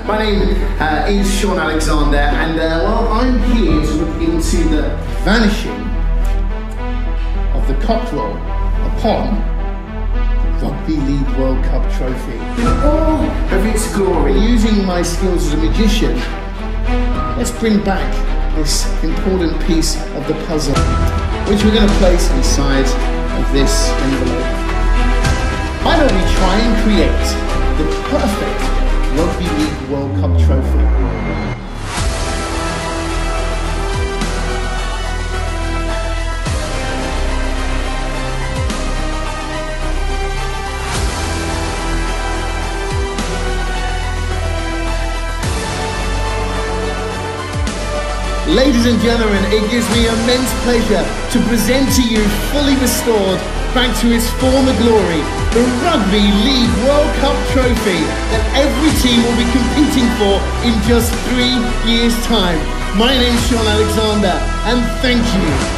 My name is Sean Alexander, and well, I'm here to look into the vanishing of the cockerel upon Rugby League World Cup trophy. In all of its glory, using my skills as a magician, let's bring back this important piece of the puzzle, which we're going to place inside of this envelope. Why don't we try and create the perfect Rugby League World Cup trophy? Ladies and gentlemen, it gives me immense pleasure to present to you, fully restored, back to its former glory, the Rugby League World Cup trophy that every team will be competing for in just 3 years' time. My name's Sean Alexander, and thank you.